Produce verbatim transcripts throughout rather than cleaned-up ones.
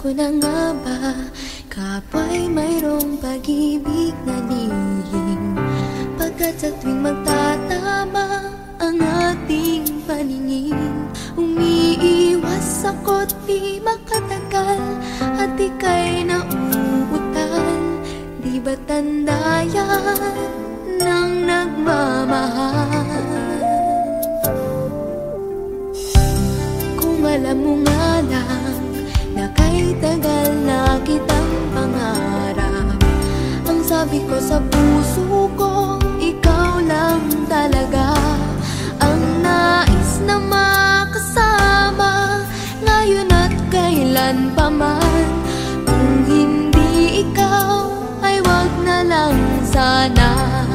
ko na nga ba kapwa'y mayroong pag-ibig na lihim? Pagkat sa tuwing magtatama ang ating paningin, umiiwas ako't di makatagal at ika'y nauutal. Di ba tanda yan ng nagmamahal? Kung alam mo nga lang na kay tagal na kitang pangarap, ang sabi ko sa puso ko, ikaw lang talaga ang nais na makasama ngayon at kailan pa man. Kung hindi ikaw ay wag na lang sana.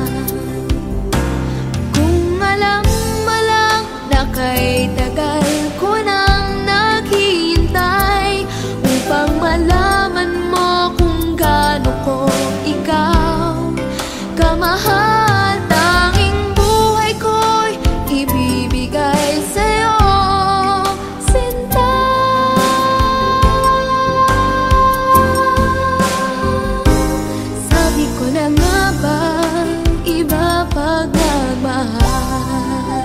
Kung alam mo lang na kay tagal ko nang naghihintay upang malaman mo kung gaano ko ikaw kamahal, tanging buhay ko'y ibibigay sa'yo, sinta. Sabi ko na nga ba, iba pag nagmahal.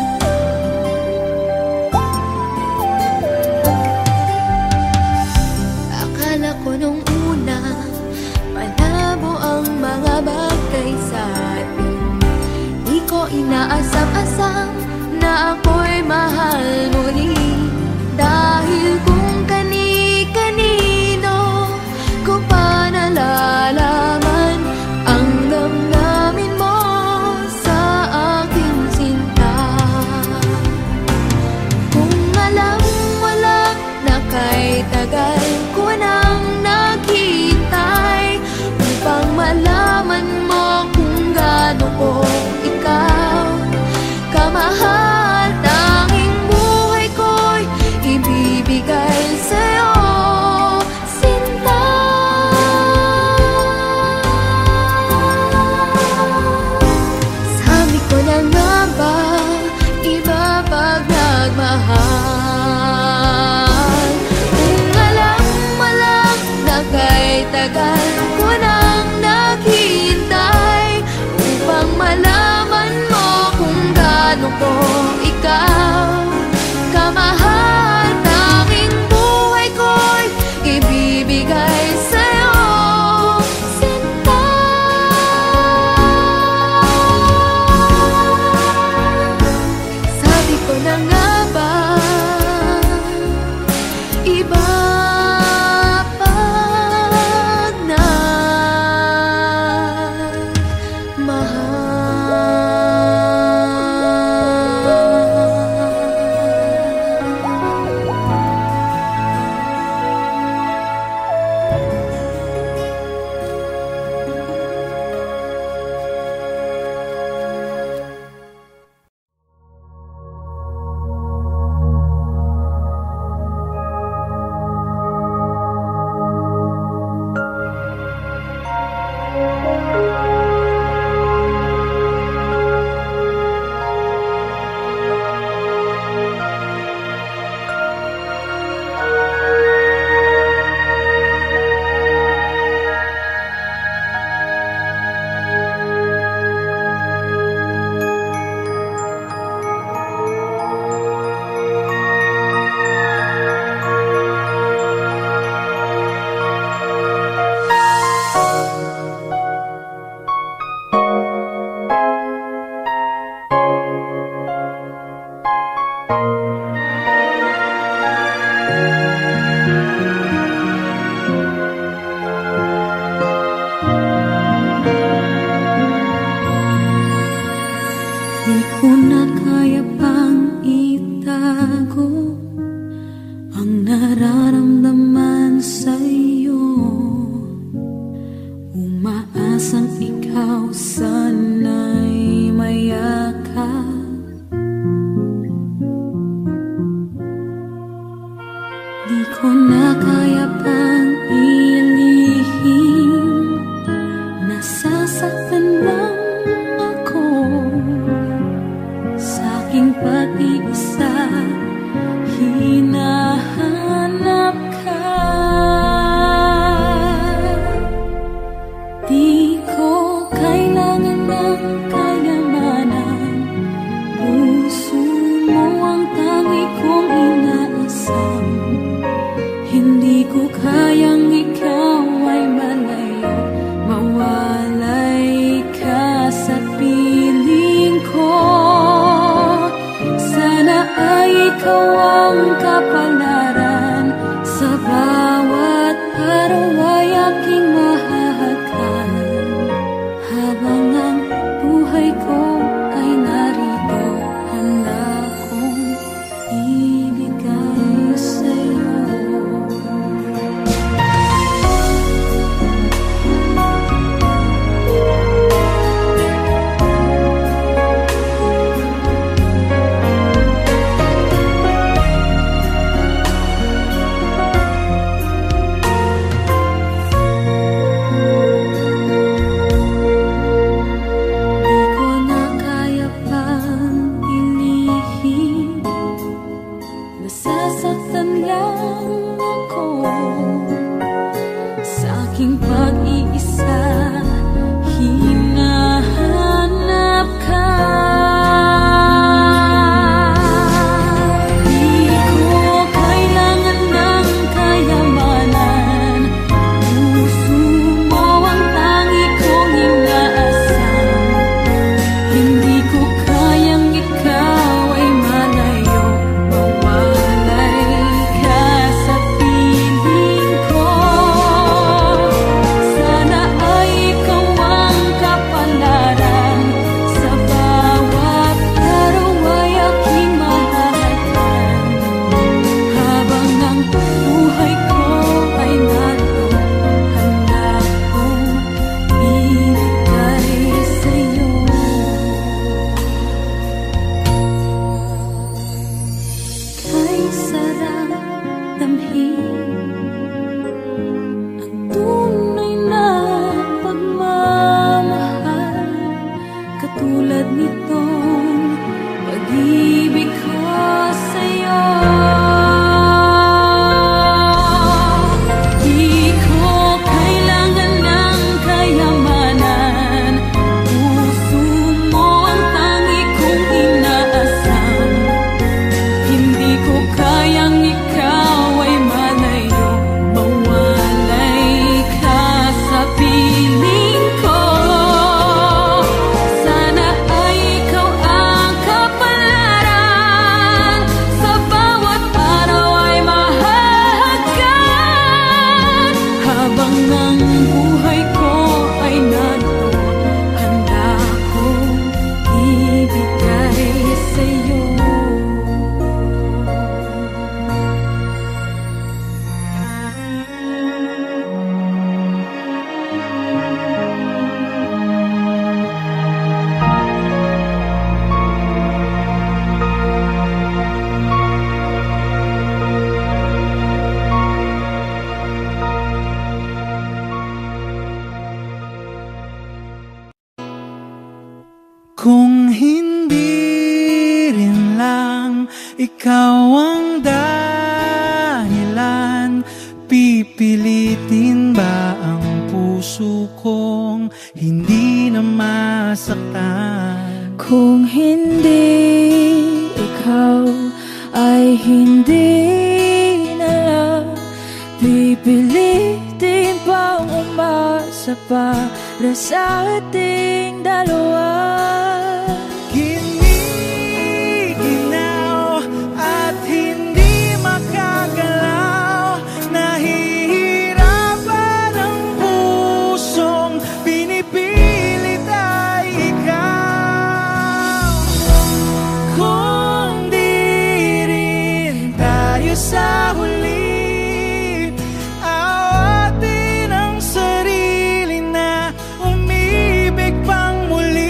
Akala ko nung una malabo ang mga bagay sa atin. Di ko inaasam-asam na ako'y mahal muli, dahil kung kani-kanino ko pa nalalaman ang damdamin mo sa aking sinta. Kung alam mo lang na kay tagal ko nang naghihintay upang malaman mo kung gaano ko ikaw kamahal, tanging buhay ko'y ibibigay sa'yo, sinta. Sabi ko na nga ba, iba pag nagmahal. Kung alam mo lang na kay tagal ko nang naghihintay upang malaman mo kung gaano ko ikaw kamahal, tanging buhay ko'y ibibigay sa'yo, sinta. Sabi ko na nga ba, iba pag nagmahal. Di ko na kaya pang itago ang nararamdaman sa'yo. Umaasang ikaw sana'y mayakap. Di ko na kaya pang ilihim, nasasaktan lang ako sa aking pag-iisa. Hinahanap ka. nasasaktan lang ako sa aking pag-iisa. Hinahanap ka. Kung hindi rin lang ikaw ang dahilan, pipilitin ba ang puso kong hindi na masaktan? Kung hindi ikaw ay hindi na lang, pipilitin bang umasa para sa ating dalawa? Sa huli, awatin ang sarili na umibig pang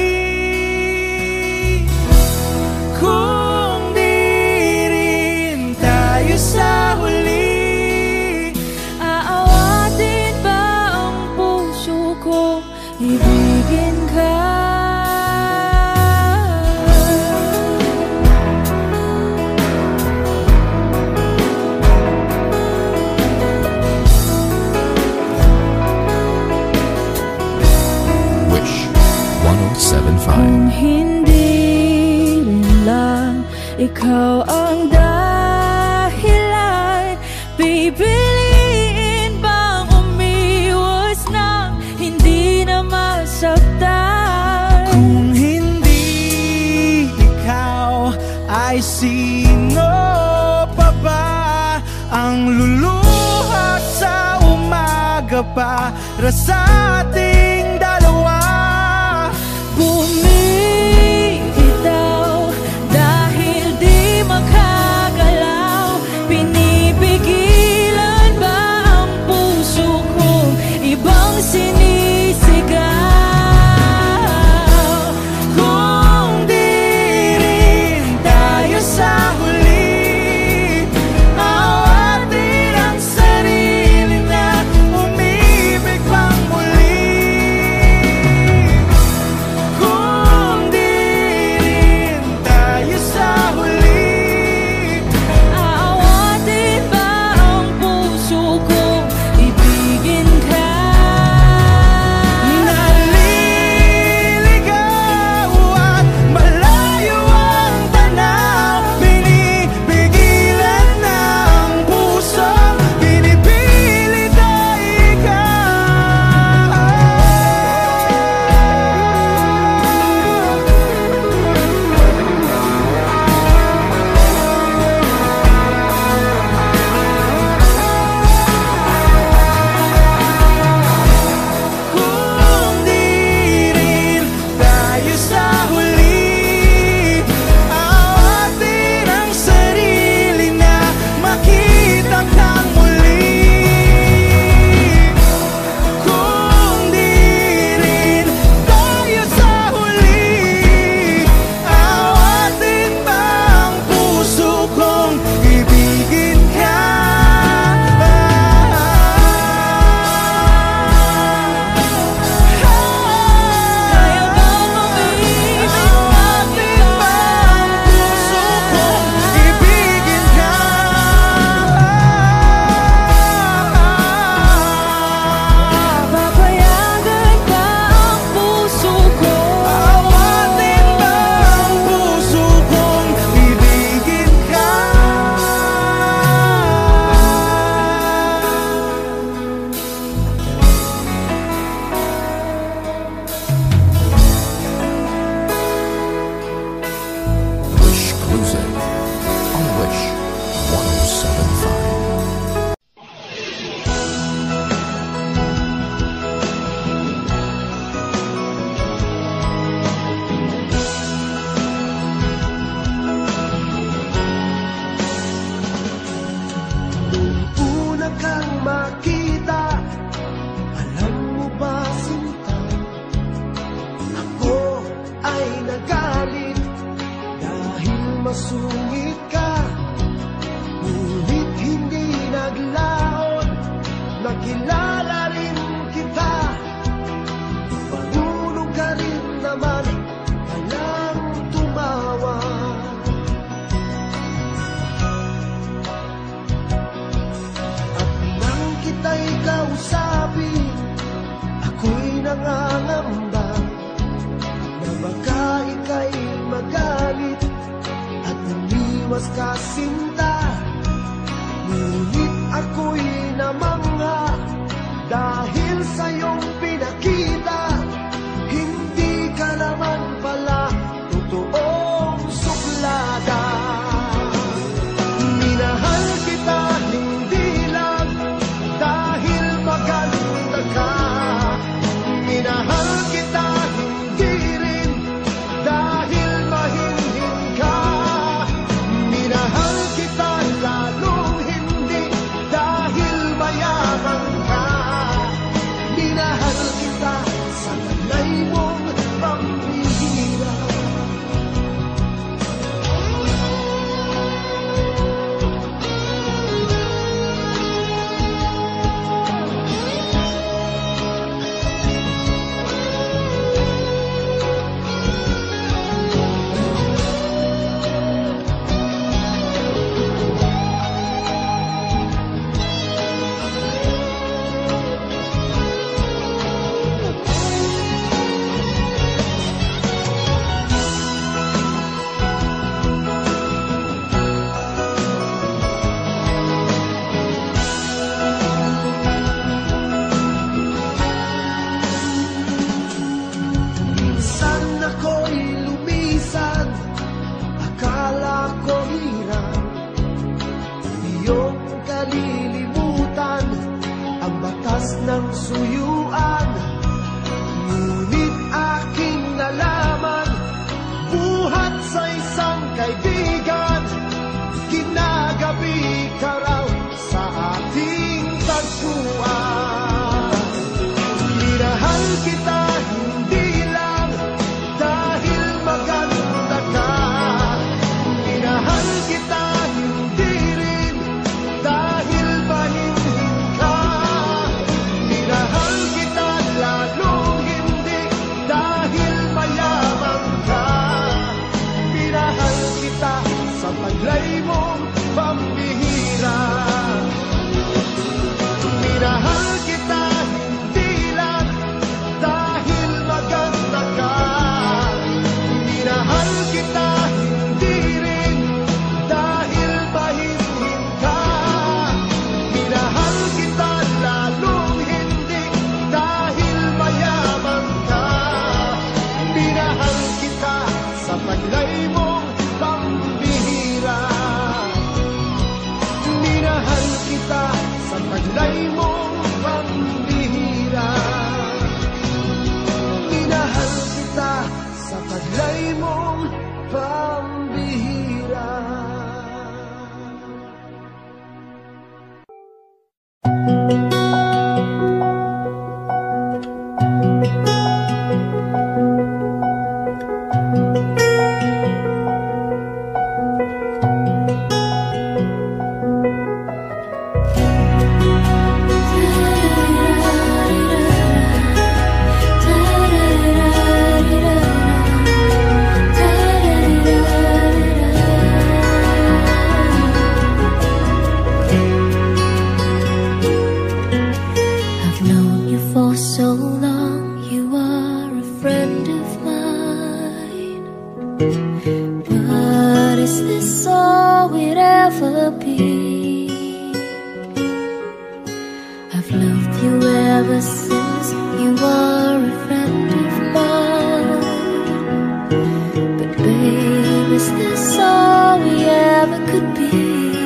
muli. Kung di rin tayo sa huli, aawatin ba ang puso ko ibigin ka? Kung hindi rin lang ikaw ang dahilan, pipiliin bang umiwas nang hindi na masaktan? Kung hindi ikaw, ay sino pa ba ang luluha sa umaga para sa ating dalawa? Bumibitaw dahil di makagalaw, pinipigilan ba ang puso ko ibang sinisigaw? Kung di rin tayo sa huli, awatin ang sarili na umibig pang muli. sabi, ako'y nangangamba na baka ika'y magalit at umiwas ka sinta. Ngunit ako'y namangha dahil sa iyong pinakita, hindi ka naman pala totoong suplada. Minahal kita hindi lang dahil maganda ka, minahal kita hindi rin dahil mahinhin ka, minahal kita lalong hindi dahil mayaman ka, minahal kita sa talay mong pambihira. Minsan ako'y lumisan, akala ko hirap iyong kalilimutan ang batas ng suyuan. Ngunit aking nalaman, buhat sa isang kaibigan, ginagabi ka raw sa ating tagpuan. Minahal kita hindi lang dahil maganda ka, minahal kita hindi rin dahil mahinhin ka, minahal kita lalong hindi dahil mayaman ka, minahal kita sa taglay mong pambihira. Minahal kita hindi lang dahil maganda ka, minahal kita hindi rin dahil mahinhin ka, minahal kita lalong hindi dahil mayaman ka, minahal kita sa taglay mong pambihira. Minahal kita sa taglay mong pambihira. Minahal kita sa taglay mong pambihira. I've known you for so long, you are a friend of mine. But is this all we'd ever be? I've loved you ever since you are a friend of mine. But babe, is this all we ever could be?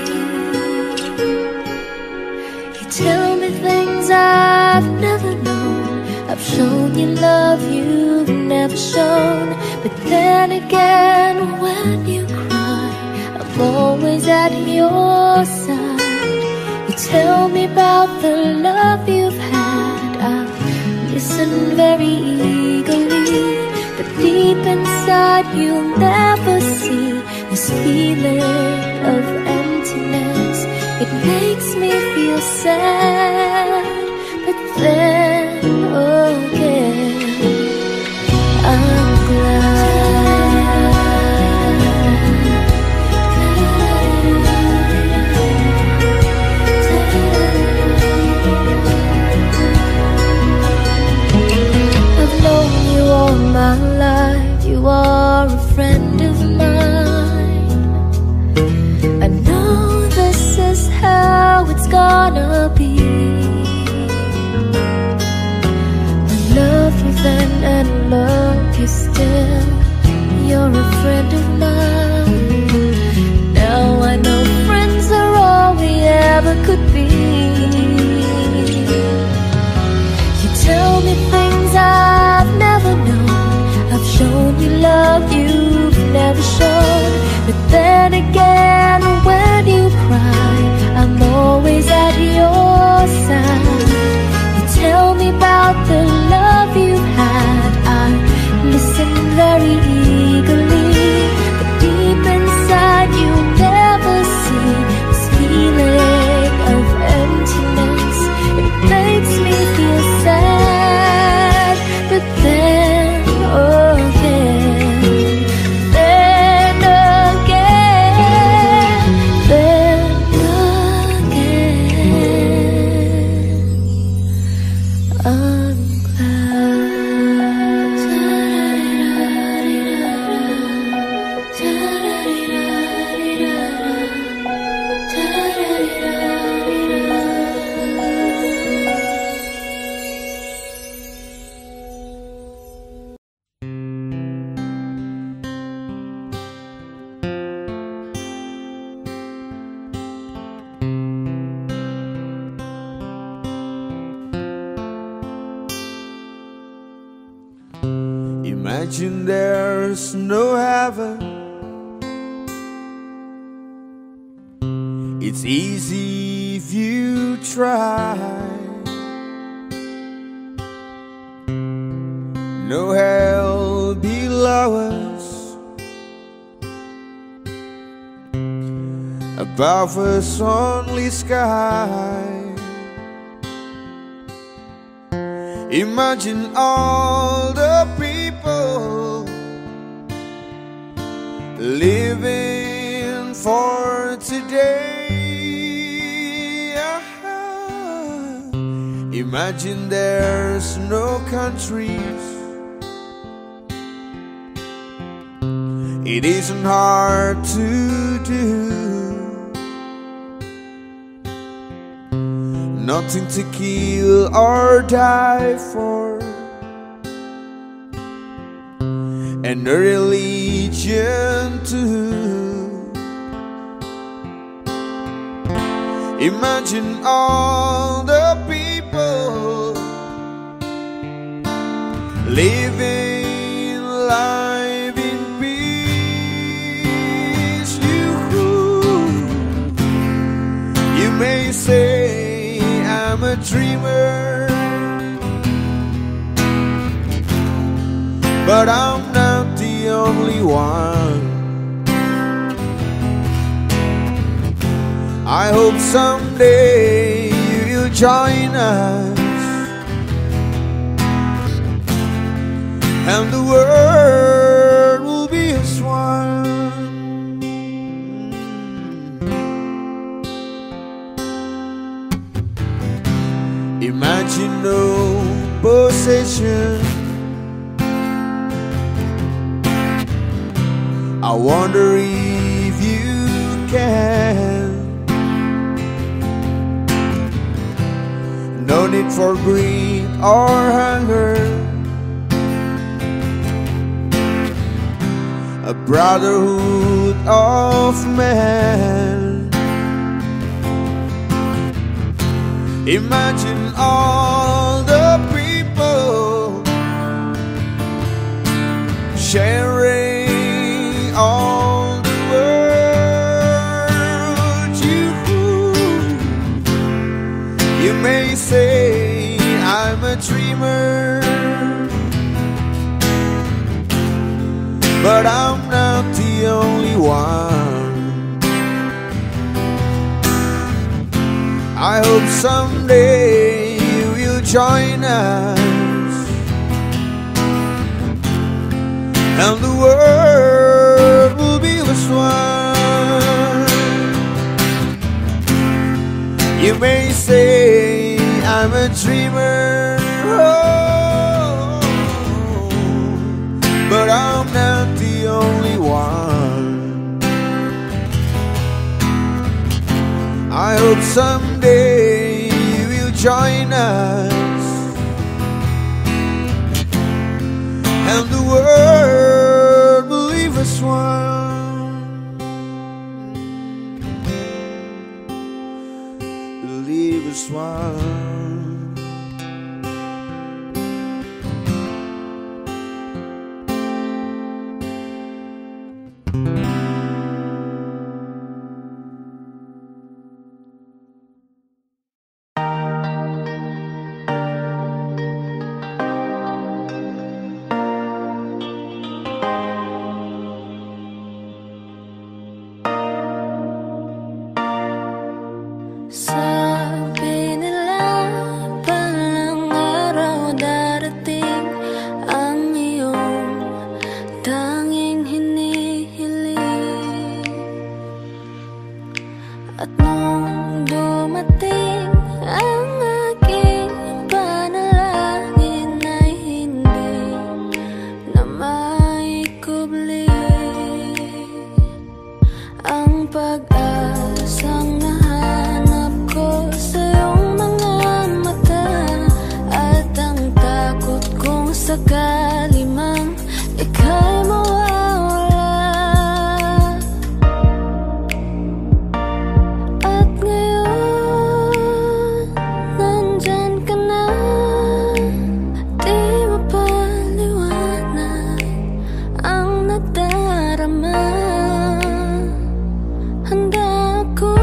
You tell me things I've never known, I've shown you love you've never shown. But then again, when you cry, I'm always at your side. You tell me about the love you've had, I listen very eagerly. But deep inside you'll never see this feeling of emptiness. It makes me feel sad, but then again I'm glad. wanna be. I love you then and love you still. You're a friend of mine. Now I know friends are all we ever could be. You tell me things I've never known. I've shown you love you've never shown. But then again, when you cry, I'm always at your side. You tell me about the love you've had. I listen very eagerly, but deep inside you never see this feeling of emptiness. It makes me feel sad, but then again, then again, then again, I'm Imagine there's no heaven. It's easy if you try. No hell below us, above us only sky. Imagine all the people living for today. Imagine there's no countries. It isn't hard to do. Nothing to kill or die for, and a religion too. Imagine all the people living life in peace. You, you may say I'm a dreamer, but I'm not the only one. I hope someday you'll join us, and the world will be as one. Imagine no possession. I wonder if you can. No need for greed or hunger. A brotherhood of men. Imagine all the people sharing all the world. You, you may say I'm a dreamer, but I'm not the only one. I hope someday you will join us, and the world will be as one. You may say I'm a dreamer, oh, but I'm not the only one. I hope someday join us, and the world will leave us one, will leave us one. Sabi nila palang araw darating ang iyong tanging hinihiling, at nung dumating ang aking panalangin ay hindi na maikubli ang pag-asang nahanap ko sa iyong mga mata, at ang takot kong sakali mang ika'y mawawala. At ngayon, nandyan ka na, di mapaliwanag ang nadarama. Handa ako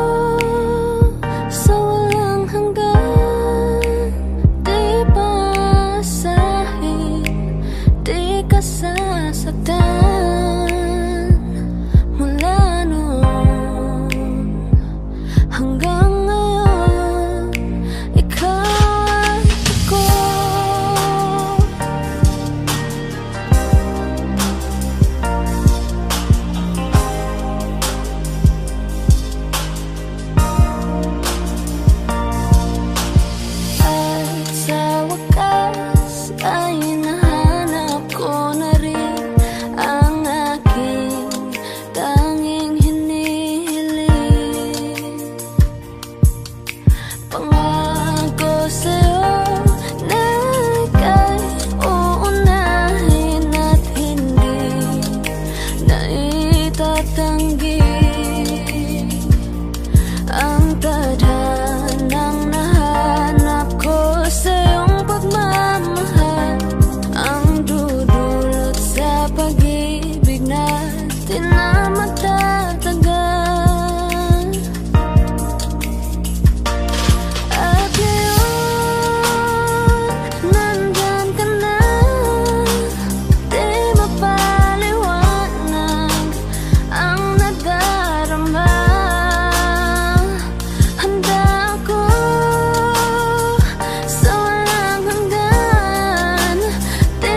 sa walang hanggan, di paasahin, di ka sasaktan. Mula noon hanggang ngayon, ikaw at ako. At sa wakas ay nahanap ko na rin ang aking tanging hinihiling. Pangako sa'yo na ika'y uunahin at hindi na itatanggi ang tadhanang nahanap ko sa iyong pagmamahal, ang dudulot sa pag-ibig natin na matatagal. At ngayon, nandyan ka na, di mapaliwanag ang nadarama. Handa ako sa walang hanggan, di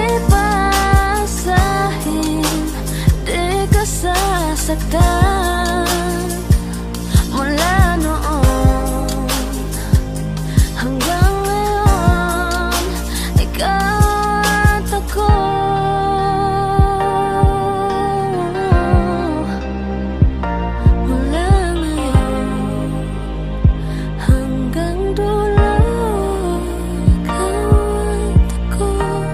paasahin, di ka sasaktan. Mula noon hanggang ngayon, ikaw at ako. Mula ngayon hanggang dulo, ikaw at ako.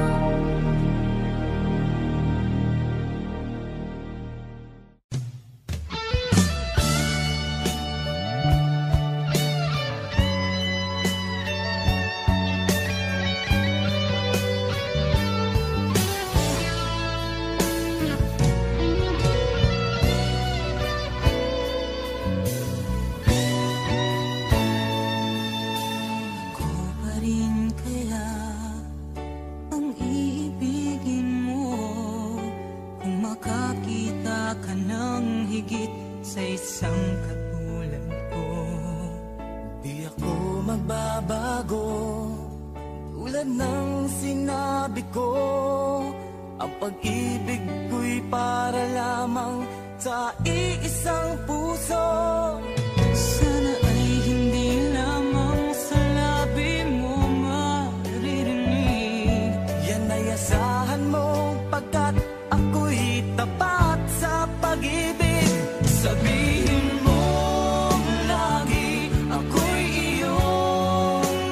Ako pa rin kaya ang iibigin mo kung makakita ka ng higit sa isang katulad ko? Di ako magbabago, tulad ng sinabi ko. Ang pag-ibig ko'y para lamang sa iisang puso. Sana ay hindi lamang sa labi mo maririnig. Yan ay asahan mo, pagkat ako'y tapat sa pag-ibig. Sabihin mo lagi, ako'y iyong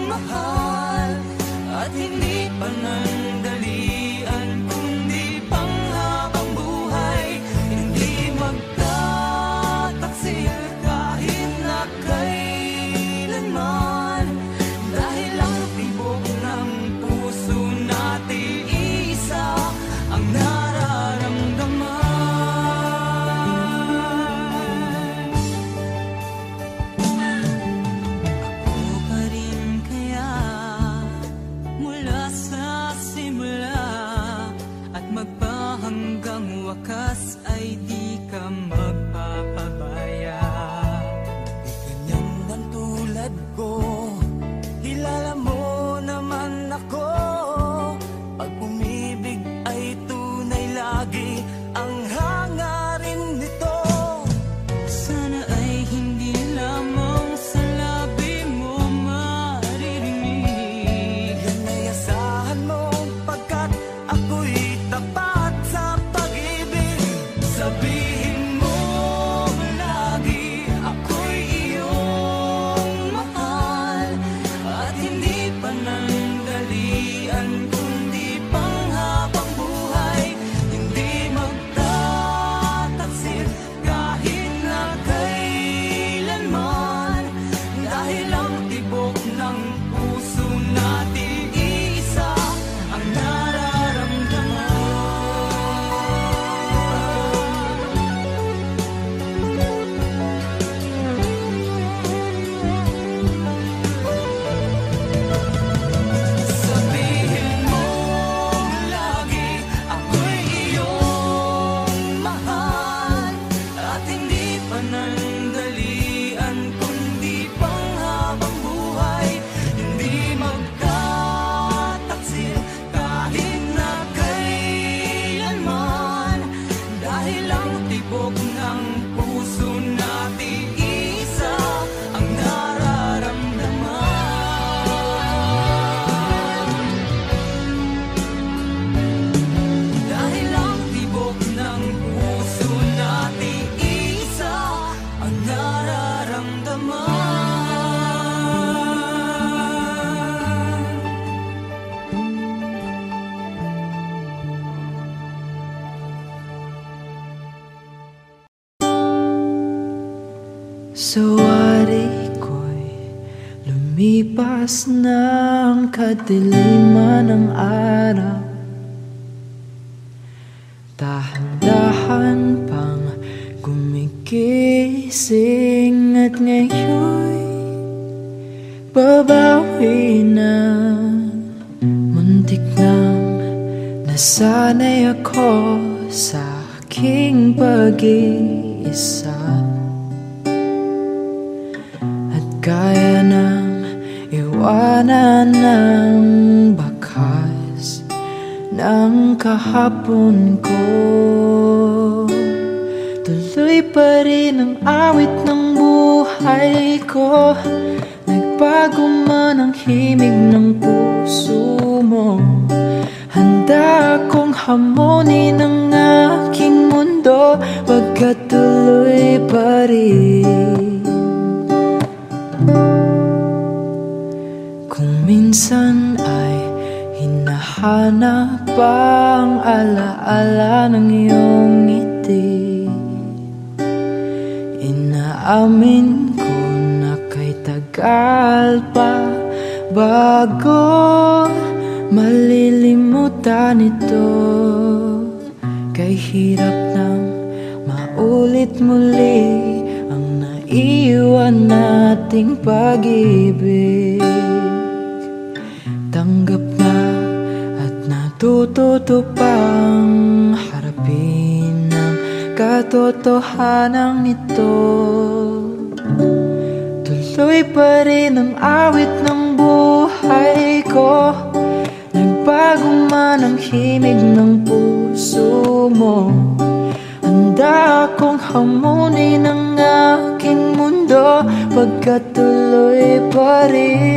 ko. Kilala mo naman ako, pag umibig ay tunay lagi ang hangarin nito. Sana ay hindi lamang sa labi mo maririnig. Yan ay asahan mo pagkat ako'y tapat sa pag-ibig. Sabihin mo lagi ako'y iyong mahal, at hindi panandalian kundi panghabang buhay. Hindi magtataksil kahit na kailanman, dahil ang tibok ng puso natin isa ang nararamdaman. Sabihin mo lagi ako'y iyong mahal, at hindi panandalian kundi panghabang buhay. Hindi magtataksil kahit na kailanman, dahil ang tibok ng puso natin isa ang nararamdaman. Dahil ang tibok ng puso natin isa ang nararamdaman. Sawari ko'y lumipas ng kadiliman ng araw. Dahan-dahan pang gumigising, at ngayon'y babawi na. Muntik nang nasanay ako sa aking pag-iisa, at kaya nang iwanan ng bakas ng kahapon ko. Tuloy pa rin ang awit ng buhay ko, nagbago man ang himig ng puso mo. Handa akong hamonin ang aking mundo, pagkat tuloy pa rin. Kung minsan ay hinahanap ang alaala ng iyong ngiti, inaamin ko na kay tagal pa bago malilimutan ito. Kay hirap nang maulit muli ang naiwan nating pag-ibig. Tanggap na at natututo pang harapin ang katotohanan nito. Tuloy pa rin ang awit ng buhay ko, nagbago man ang himig ng puso mo. Handa akong hamunin ang aking mundo, pagkat tuloy pa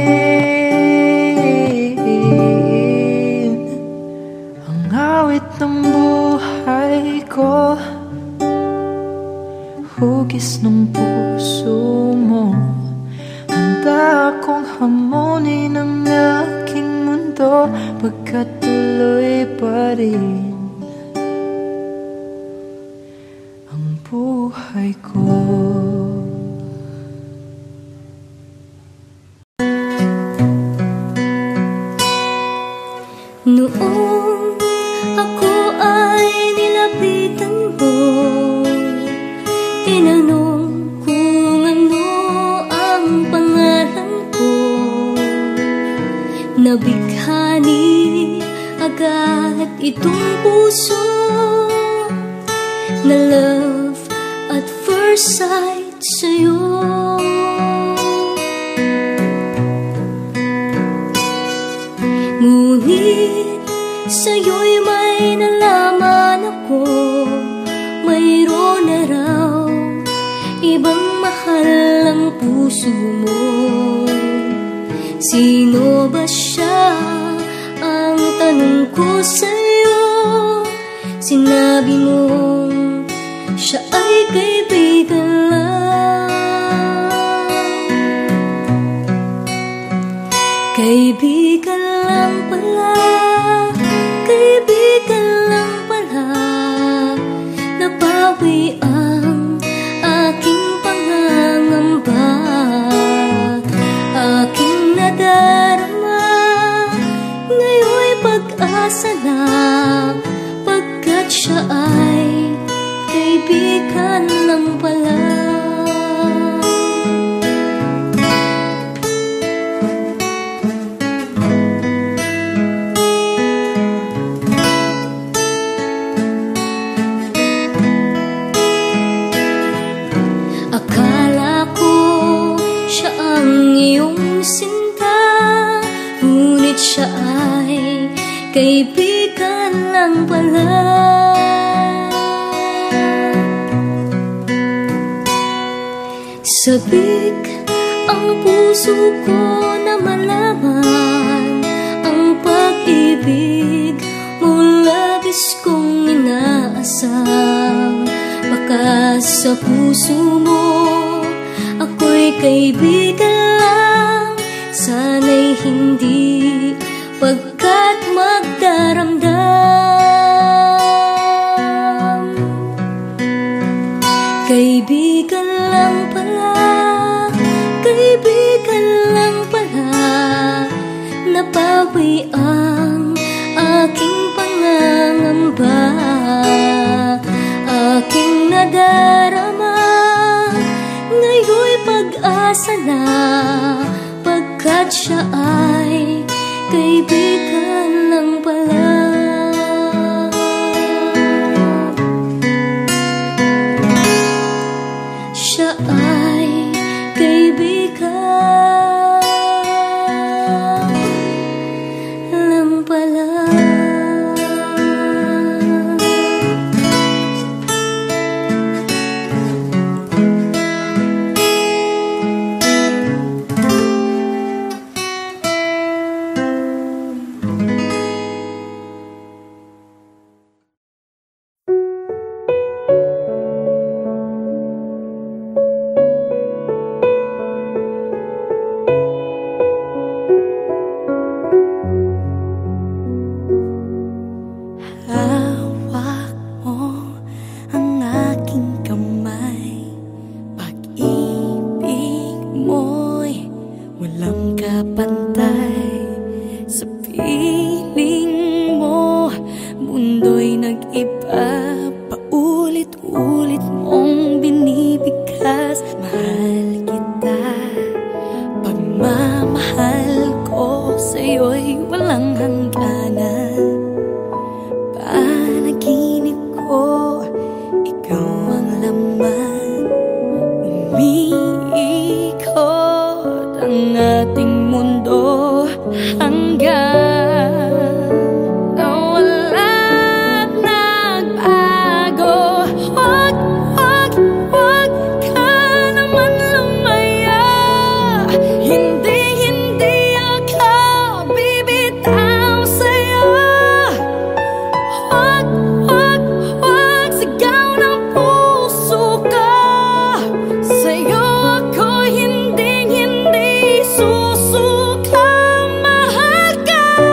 rin ang awit ng buhay ko. Hugis ng puso mo, handa akong hamunin ang aking mundo, pagkat tuloy pa rin ang buhay ko. Noong ako ay nilapitan mo, tinanong kung ano ang pangalan ko. Nabighani agad itong puso na love at first sight sa'yo. sa'yo'y may nalaman ako, mayroon na raw ibang mahal ang puso mo. Sino ba siya? Ang tanong ko sa'yo. Sinabi mo siya ay kaibigan lang. Kaibigan lang pala, kaibigan lang pala. Nabawi ang aking pangangamba, aking nadarama. Ngayon'y pag-asa na, pagkat siya ay kaibigan lang pala. Akala ko siya ang iyong sinta, ngunit siya ay kaibigan lang pala. Sabik ang puso ko na malaman ang pag-ibig mo, labis kong inaasam. Baka sa puso mo ako'y kaibigan lang, sana'y hindi, pagkat magdaramdam. Kaibigan lang pala, kaibigan lang pala. Nabawi ang aking pangangamba, aking nadarama. Ngayon'y pag-asa na, pagkat siya ay kaibigan lang pala. Siya ay kaibigan lang pala. Sa'yo ako'y hinding-hindi susuka, mahal ka.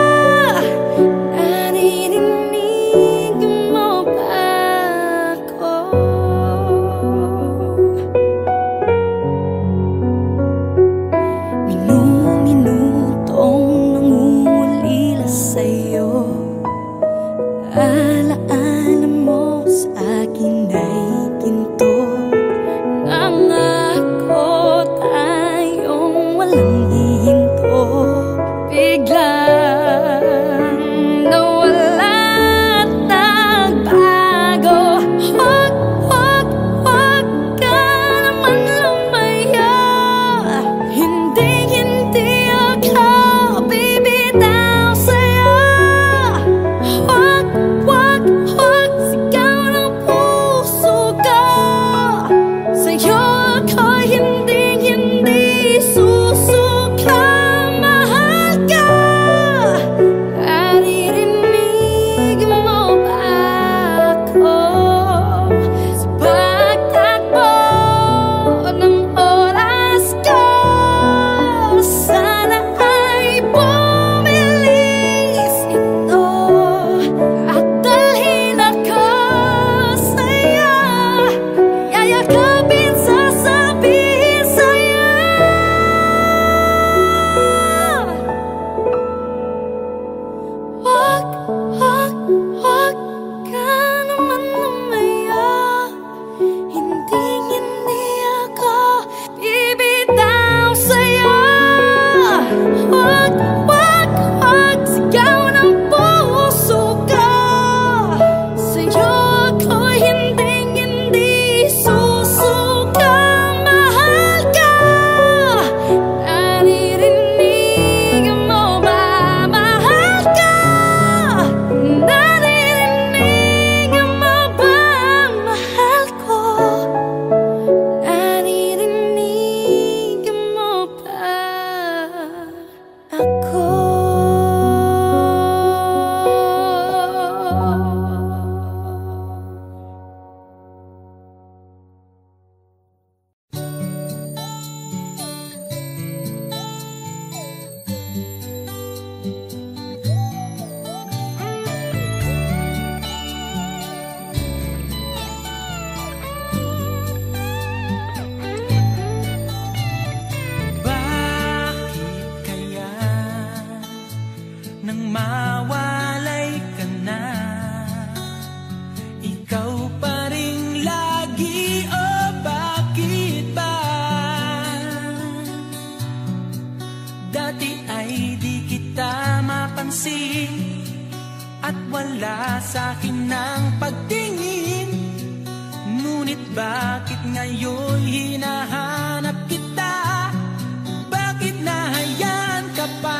dati ay di kita mapansin at wala sa'kin ng pagtingin. Ngunit bakit ngayon hinahanap kita? Bakit nahayaan ka pa?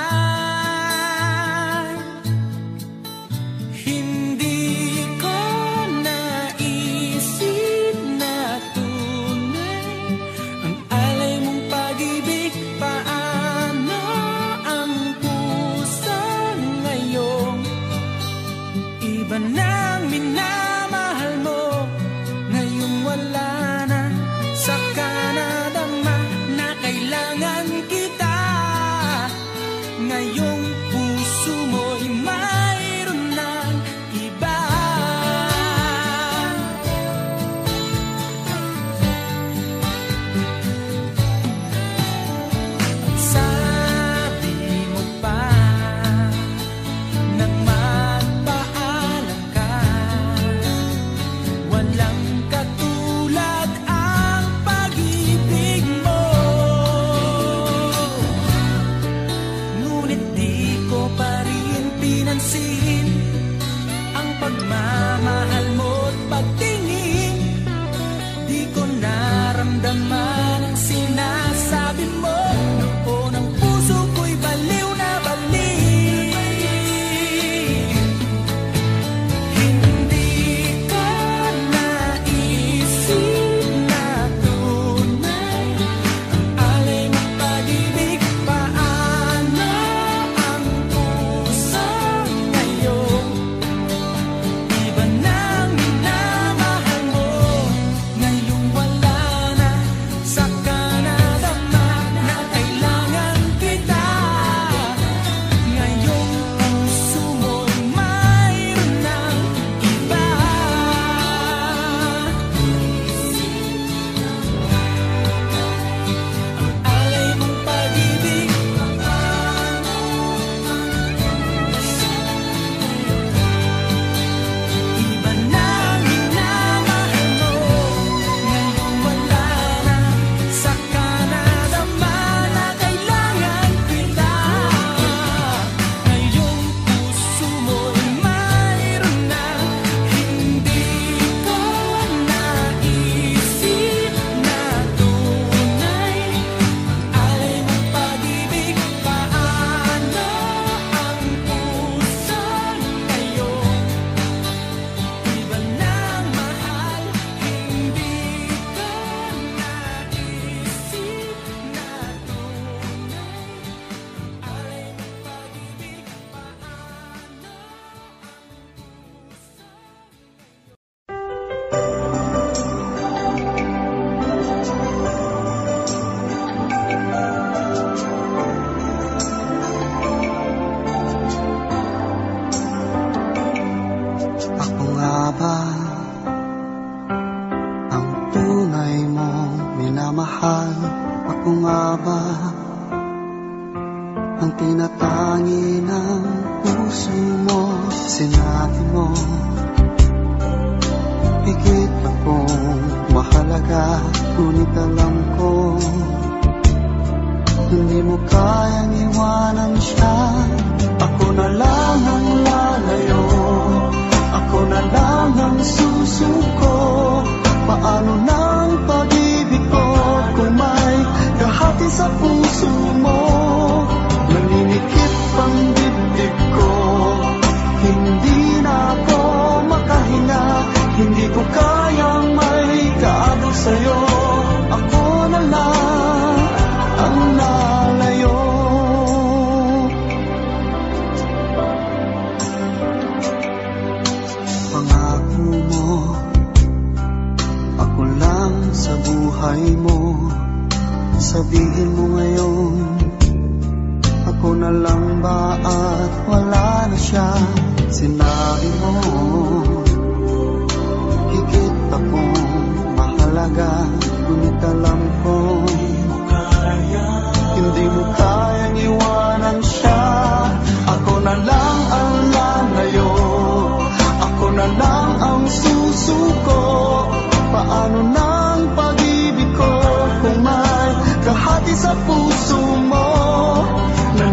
Sa puso mo na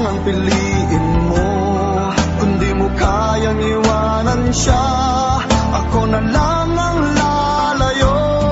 ang piliin mo. Kung di mo kayang iwanan siya, ako na lang ang lalayo.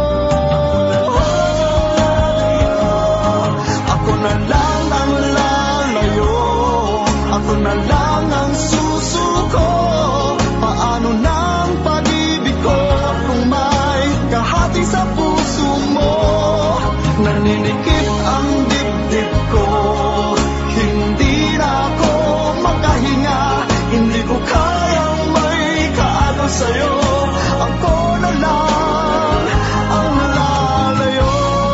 Ako na lang ang lalayo. Ako na lang ang susuko. Paano na ang pag-ibig ko kung may kahati sa puso mo? Naninikip ang dibdib ko, hindi na ako makahinga. Hindi ko kayang may kaano sa'yo. Ako na lang ang lalayo.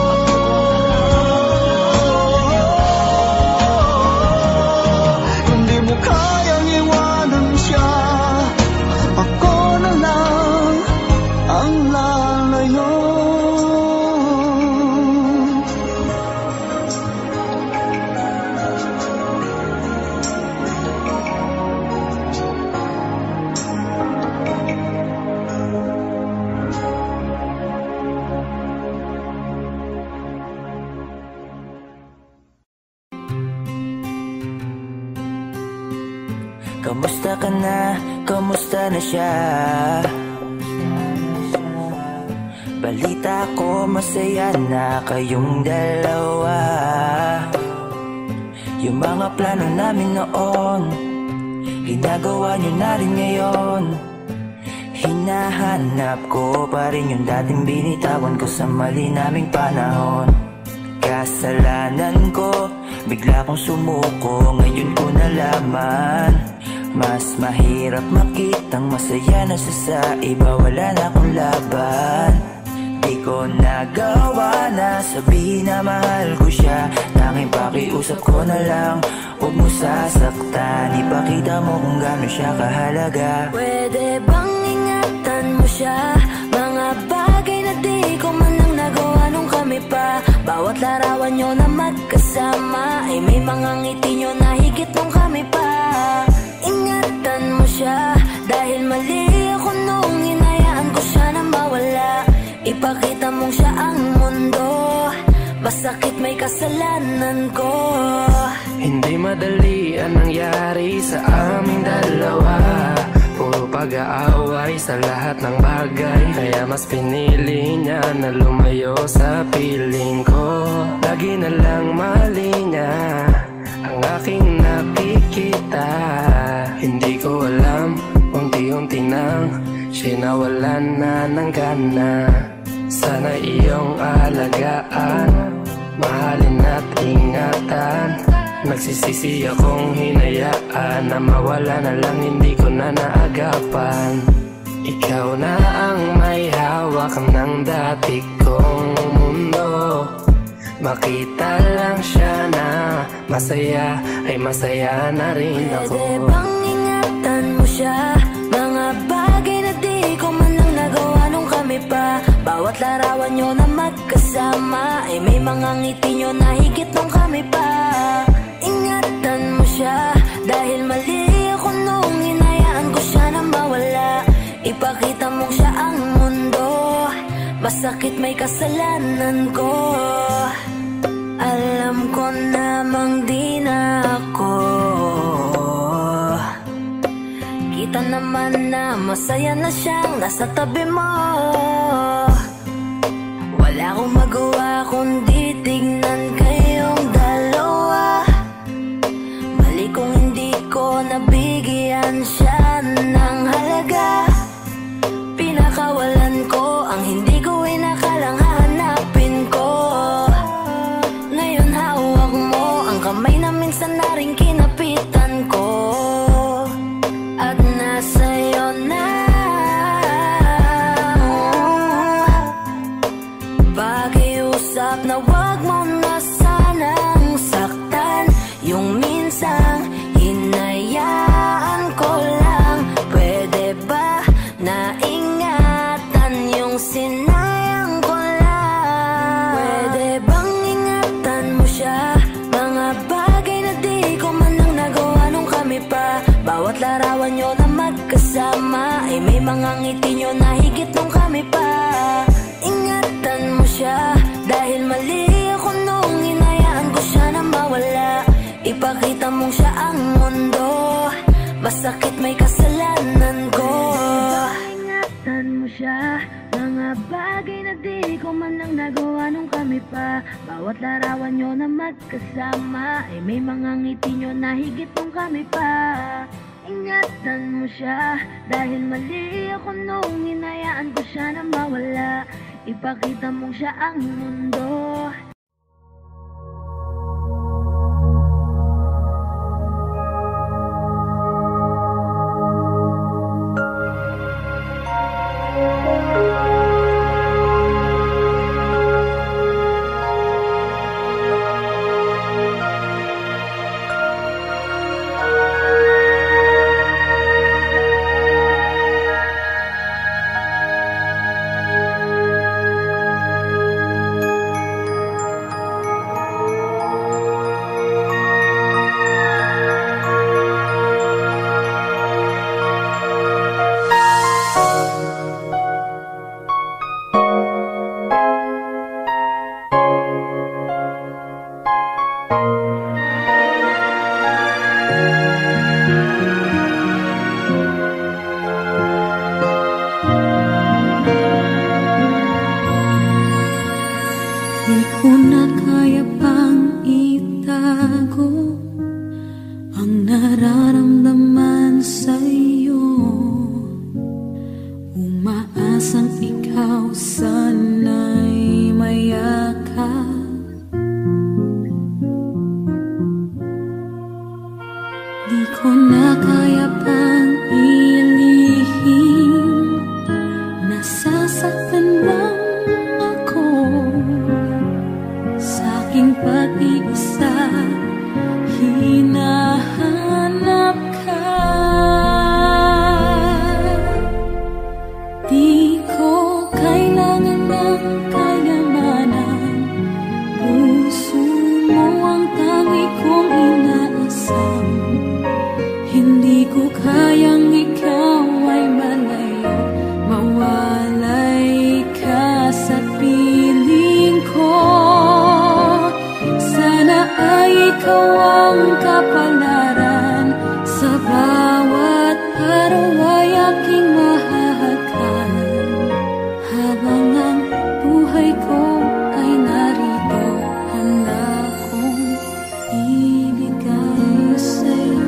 Hindi mo kayang iwanan siya, ako na lang ang lalayo. Kamusta ka na? Kamusta na siya? Balita ko masaya na kayong dalawa. Yung mga plano namin noon, ginagawa nyo na rin ngayon. Hinahanap ko pa rin yung dating binitawan ko sa mali naming panahon. Kasalanan ko, bigla kong sumuko, ngayon ko nalaman. Mas mahirap makitang masaya na siya sa iba, wala na akong laban. Di ko nagawa na sabihin na mahal ko siya. Tanging pakiusap ko na lang, huwag mo sasaktan. Ipakita mo kung gaano siya kahalaga. Pwede bang ingatan mo siya? Mga bagay na di ko man lang nagawa nung kami pa. Bawat larawan nyo na magkasama ay may mga ngiti nyo na higit nung kami pa. Ingatan mo siya, dahil mali ako nung hinayaan ko siya na mawala. Ipakita mong siya ang mundo, masakit may kasalanan ko. Hindi madali ang nangyari sa aming dalawa. Puro pag-aaway sa lahat ng bagay, kaya mas pinili niya na lumayo sa piling ko. Lagi na lang mali niya ang aking nakikita. Hindi ko alam, unti-unti nang siya'y nawalan na ng gana. Sana iyong alagaan, mahalin at ingatan. Nagsisisi akong hinayaan na mawala na lang, hindi ko na naagapan. Ikaw na ang may hawak ng dati kong mundo. Makita lang siya na masaya, ay masaya na rin ako. Pwede bang ingatan mo siya? Mga bagay na di ko man lang nagawa nung kami pa. Bawat larawan nyo na magkasama ay may mga ngiti nyo na higit nung kami pa. Ingatan mo siya, dahil mali ako nung hinayaan ko siya na mawala. Ipakita mong siya ang mundo, masakit may kasalanan ko. Alam ko namang di na ako. Kita naman na masaya na siyang nasa tabi mo. Wala akong magawa kundi tignan kayong dalawa. Mali kung hindi ko nabigyan siya ng halaga. Pinakawalan ko ang hindi ko inakalang hahanapin ko. Ngayon hawak mo ang kamay na minsan na rin kinapitan ko. At nasa'yo na. Pakiusap na wag mo na sanang saktan. Yung minsang hinayaan ko lang. Pwede ba na ingatan yung sinayang ko lang? Pwede bang ingatan mo siya? Mga bagay na di ko man lang nagawa nung kami pa. Bawat larawan nyo na magkasama ay may mga ngiti nyo na higit nung kami pa. Ingatan mo siya, dahil mali ako nung hinayaan ko siya na mawala. Ipakita mong siya ang mundo. Masakit may kasalanan ko. Ingatan mo siya, mga bagay na di ko man lang nagawa nung kami pa. Bawat larawan nyo na magkasama ay may mga ngiti nyo na higit nung kami pa. Ingatan mo siya, dahil mali ako nung hinayaan ko siya na mawala. Ipakita mong siya ang mundo. Di ko na kaya pang itago ang nararamdaman sa'yo. Umaasang ikaw sana'y mayakap. Di ko na kaya pang ilihim, nasasaktan lang ako sa aking pag-iisa. Hinahanap ka. Di ko kailangan ng kayamanan, puso mo ang tangi kong inaasam. Hindi ko kayang ikaw ay malayo, mawalay ka sa piling ko. Sana ay ikaw ang kapalaran, sa bawat araw ay aking mahahagan. Habang ang buhay ko ay narito, handa kong ibigay sa'yo.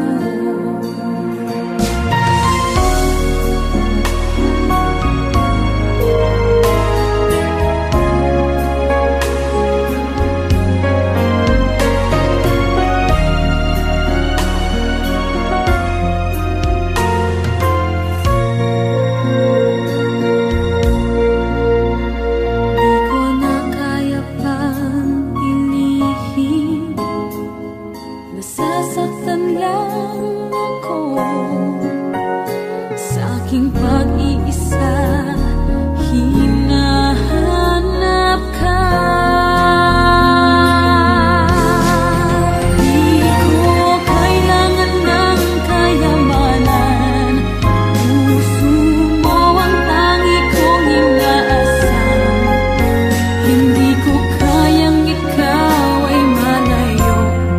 Nasasaktan lang ako sa aking pag-iisa. Hinahanap ka. Di ko kailangan ng kayamanan, puso mo ang tangi kong inaasam. Hindi ko kayang ikaw ay malayo,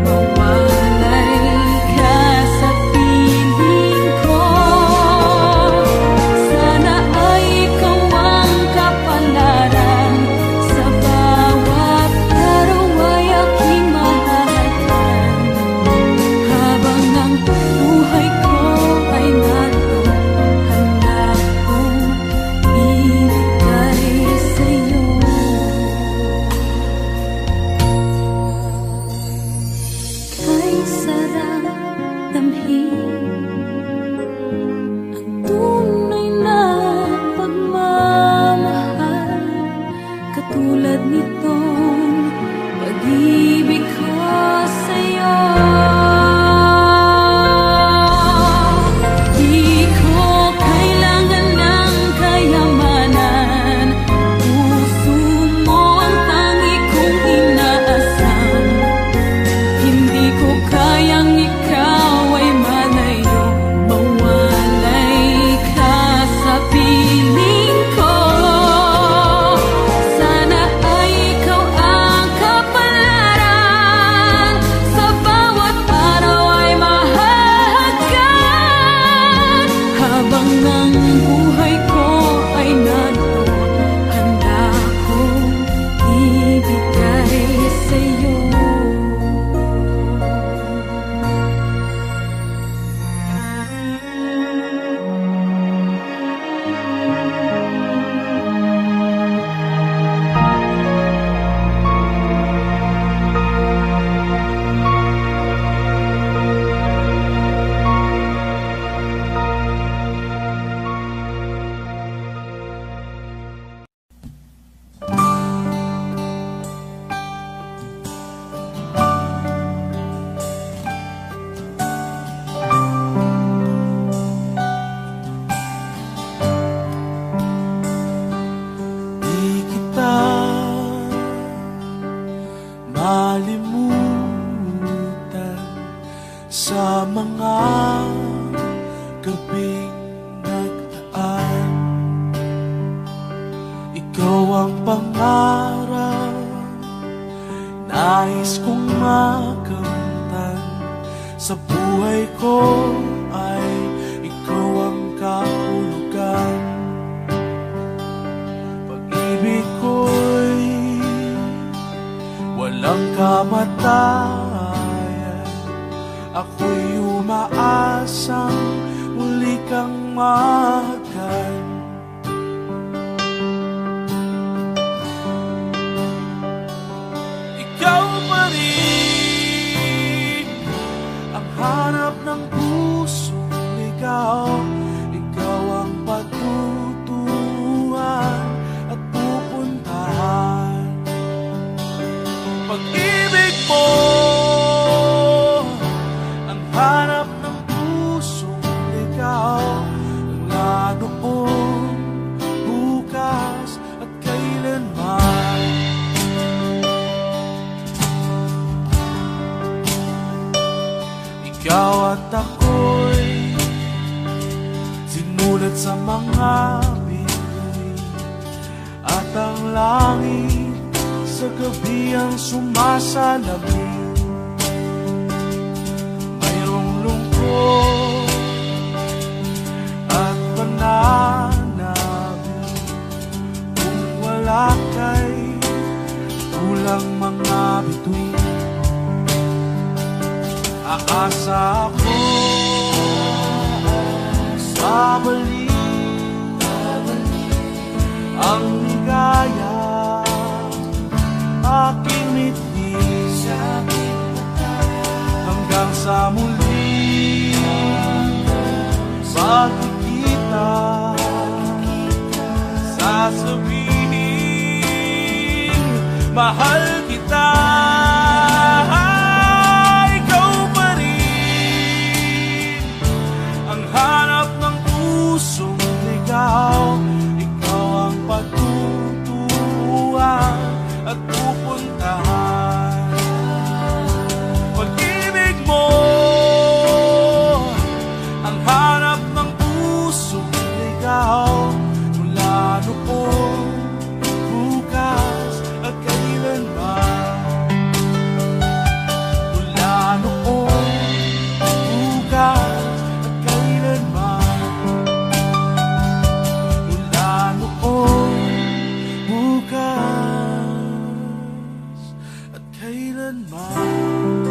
katulad nitong pag-ibig ko sa'yo. Di ko kailangan ng kayamanan, puso mo ang tangi kong inaasam. Hindi ko kayang ikaw ay malayo, mawalay ka sa piling ko. Ikaw ang kapalaran, sa bawat nais kong makamtan sa buhay ko ay ikaw ang kahulugan. Pag-ibig ko'y walang kamatayan, ako'y umaasang muli kang makan. Ikaw pa rin ang hanap ng pusong ligaw. Ikaw ang patutuhan at pupuntahan. Pag-ibig mo ang hanap ng pusong ligaw. Mula noon, bukas at kailanman. Ikaw at ako'y sinulat sa mga bituin, at ang langit sa gabi ang sumasalamin. Mayroong lungkot at pananabik, kung wala kay kulang mga bituin. Aasa ako babalik ang ligaya, aking mitlis hanggang sa muli pagkikita. Sasabihin mahal kita. Hanap ng pusong ligaw, ikaw ang patutuhan at pupuntahan. Pag-ibig mo ang hanap ng pusong ligaw. Mula noon, bukas at kailanman. Mula noon, bukas at kailanman.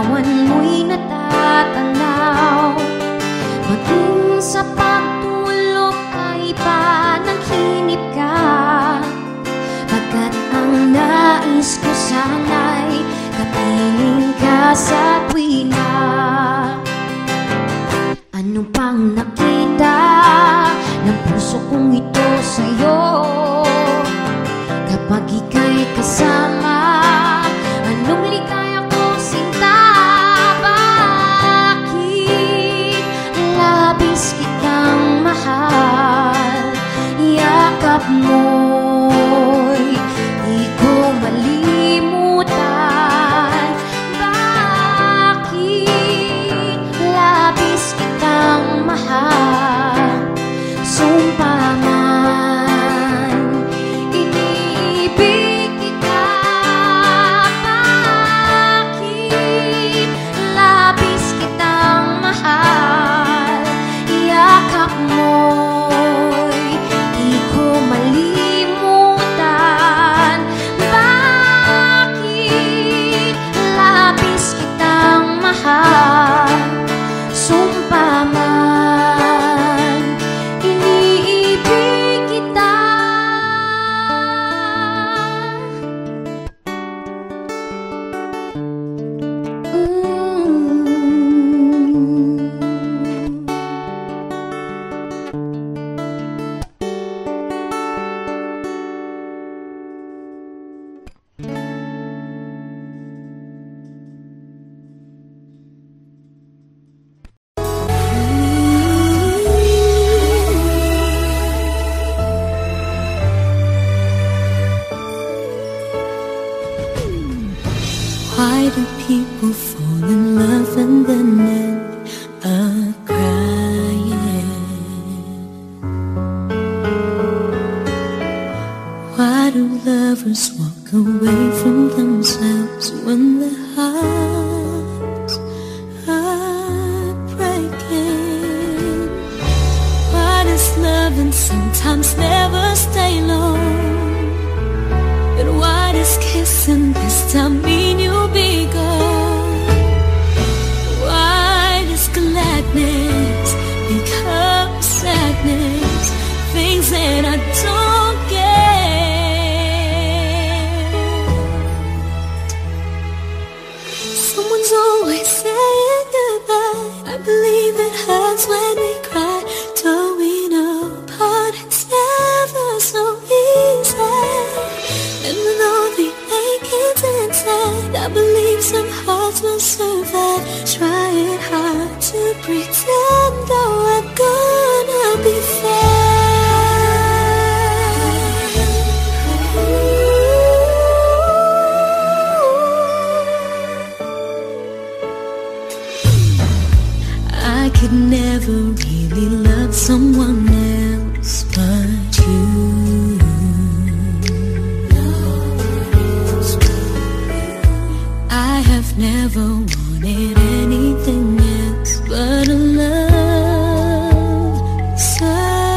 larawan mo'y natatanaw. Maging sa pagtulog ay panaginip ka, pagkat ang nais ko sana'y kapiling ka sa tuwina. Ano pang nakita ng puso kong ito sa'yo? Kapag ika'y kasama, anong ligaya ko sinta? Bakit labis kitang mahal? Yakap mo'y di ko malimutan. Bakit labis kitang mahal? Sumpa man, iniibig kita. Bakit labis kitang mahal? Yakap mo'y di ko malimutan. Bakit labis kitang mahal? Sumpa man, iniibig kita. Why do people fall in love and then end up crying? Why do lovers walk away from themselves when their hearts are breaking? Why does loving sometimes never stay long? But why does kissing this time mean you'll be gone? Why does gladness become sadness? Things that I don't get. Someone's always saying goodbye. I believe it hurts when we cry. Towing apart, it's never so easy. And with all the achings inside, I believe some hearts will survive. Trying hard to pretend, though I'm gonna be fine. I could never really love someone else but you. I have never wanted anything else but a love so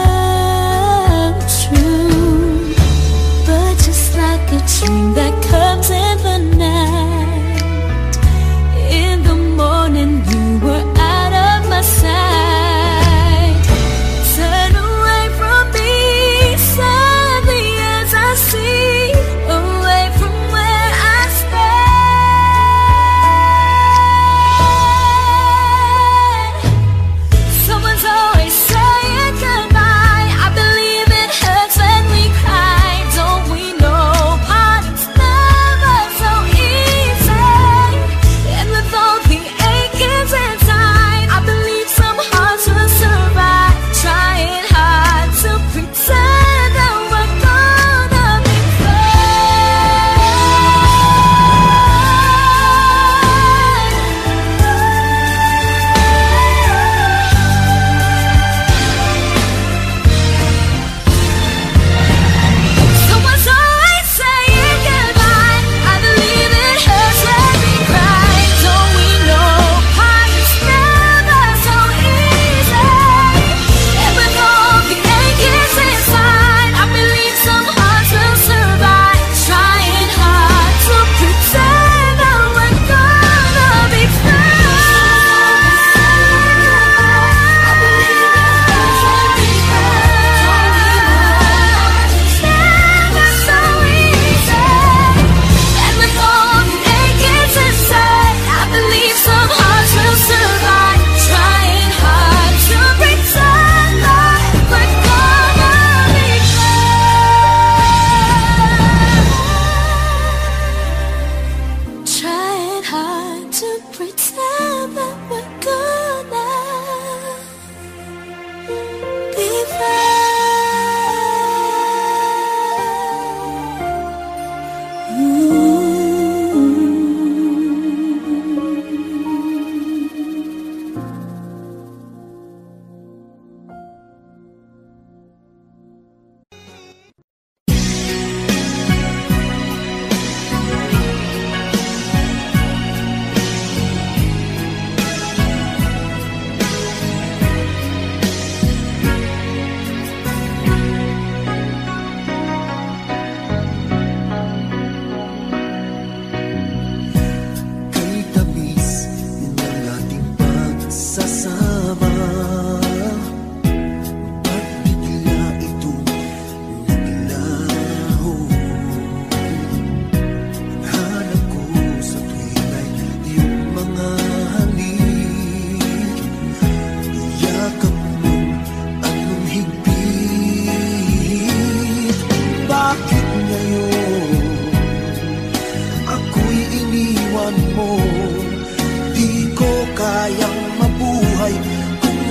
true. But just like a dream that comes in the night, in the morning you were out of my sight. Turn away from me sadly as I see, away from where I stand.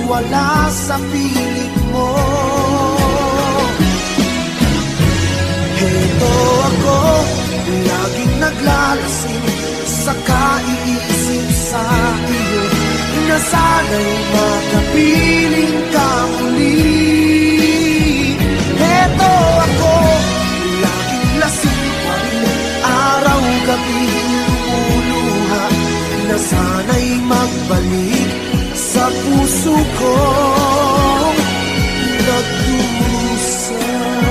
wala sa piling mo. Heto ako, laging naglalasing sa kaiisip sa iyo, na sana'y makapiling ka muli. Heto ako, laging lasing pa rin, araw-gabi lumuluha, na sana'y magbalik sa puso kong nagdusa.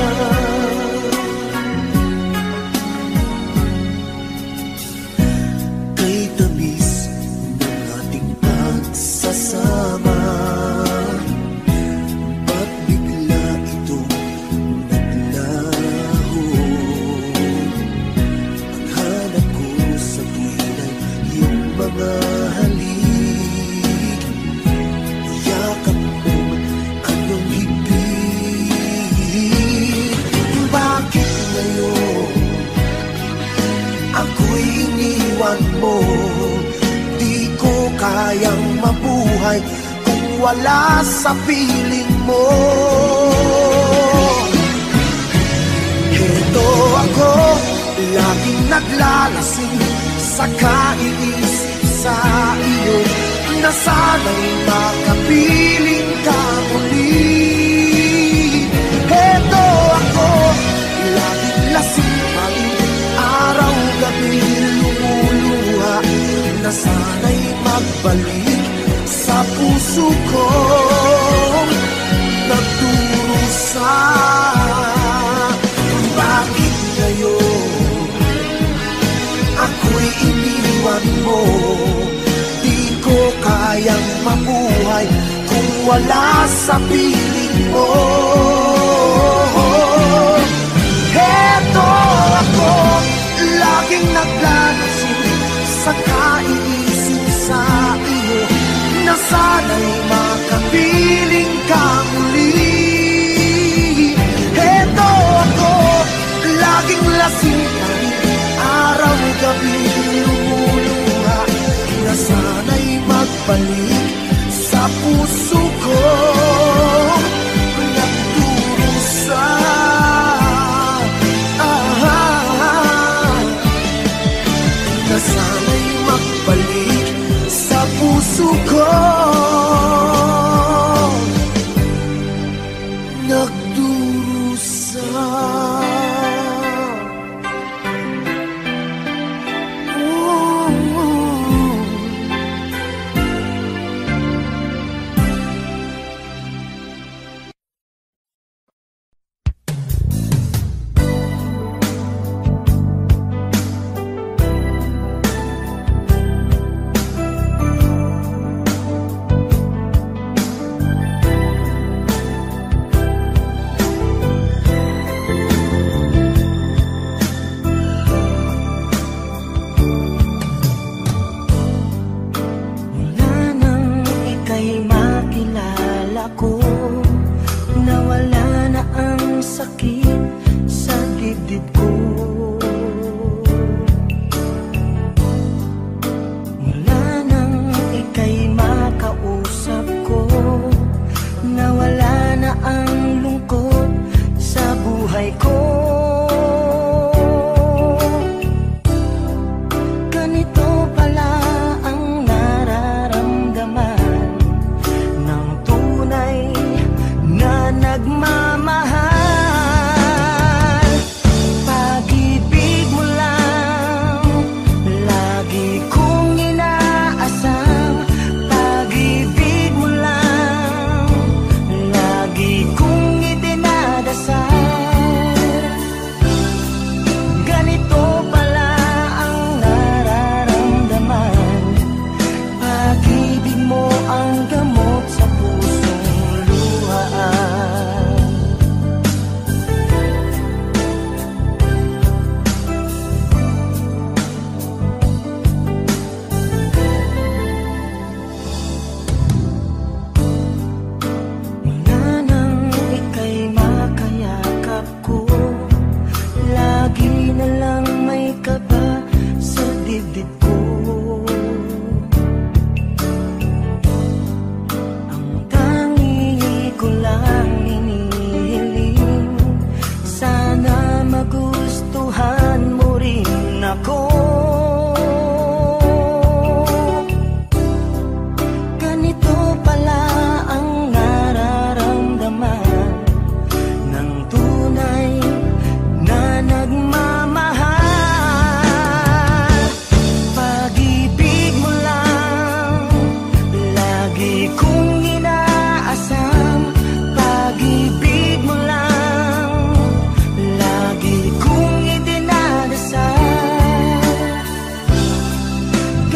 Kay tamis ng ating pagsasama, ba't bigla itong naglaho? Ang hanap ko sa tuwin ay iyong mga halik, yakap mo ang iyong hibig. Bakit ngayon ako'y iniwan mo? Di ko kayang mabuhay kung wala sa piling mo. Heto ako, laging naglalasing sa kaiisip sa iyo, na sana'y makapiling ka muli. Heto ako, laging lasing pa rin, araw-gabi lumuluha, na sana'y magbalik sa puso ko nagdurusa. Bakit ngayon ako'y iniwan mo? Di ko kayang mabuhay kung wala sa piling mo. Heto ako, laging naglalasing sa kaiisip sa iyo, na sana'y makapiling ka muli. Heto ako, laging lasing pa rin, araw-gabi lumuluha, na sana'y magbalik sa puso ko nagdurusa. Na sana'y magbalik sa puso ko nagdurusa.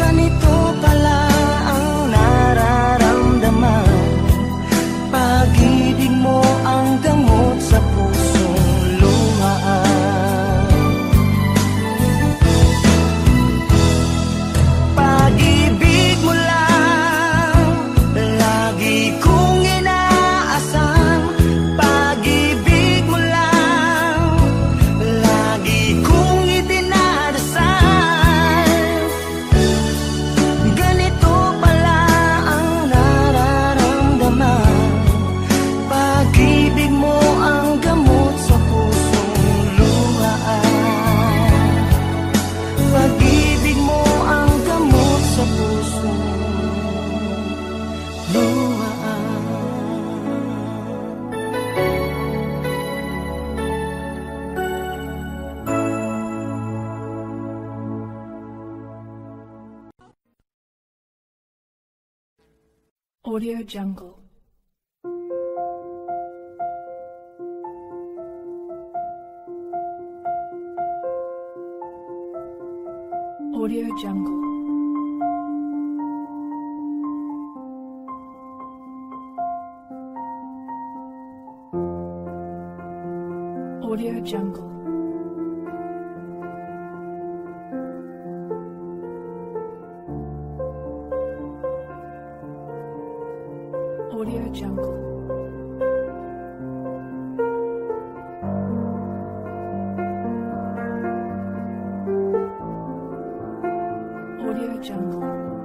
Ganito pala ang nararamdaman. Pag-ibig mo ang gamot sa pusong luhaan. Pag-ibig mo lang lagi kong inaasahan. Pag-ibig mo lang lagi kong idinadasal. Ganito pala ang nararamdaman. Pag-ibig mo ang gamot sa pusong luhaan. Pag-ibig mo ang gamot sa pusong luhaan. Audio Jungle. Audio Jungle. Audio Jungle. Audio Jungle. Audio Jungle.